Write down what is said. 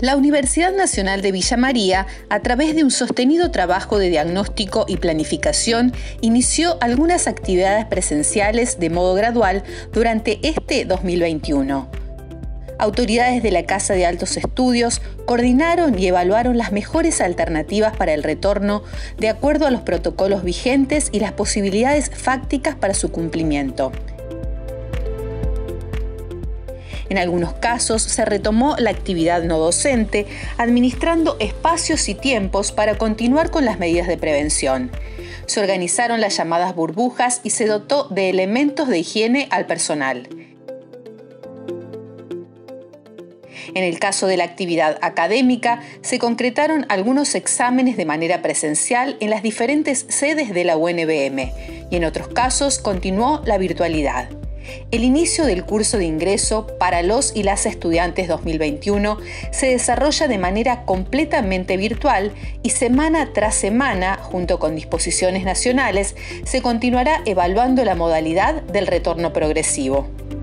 La Universidad Nacional de Villa María, a través de un sostenido trabajo de diagnóstico y planificación, inició algunas actividades presenciales de modo gradual durante este 2021. Autoridades de la Casa de Altos Estudios coordinaron y evaluaron las mejores alternativas para el retorno de acuerdo a los protocolos vigentes y las posibilidades fácticas para su cumplimiento. En algunos casos se retomó la actividad no docente, administrando espacios y tiempos para continuar con las medidas de prevención. Se organizaron las llamadas burbujas y se dotó de elementos de higiene al personal. En el caso de la actividad académica, se concretaron algunos exámenes de manera presencial en las diferentes sedes de la UNBM y en otros casos continuó la virtualidad. El inicio del curso de ingreso para los y las estudiantes 2021 se desarrolla de manera completamente virtual y semana tras semana, junto con disposiciones nacionales, se continuará evaluando la modalidad del retorno progresivo.